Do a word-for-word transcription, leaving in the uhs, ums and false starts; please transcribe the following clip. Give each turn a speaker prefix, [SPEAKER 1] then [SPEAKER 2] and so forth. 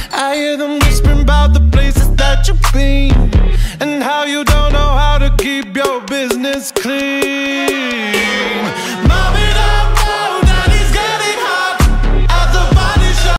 [SPEAKER 1] I hear them whispering about the places that you've been, and how you don't know how to keep your business clean.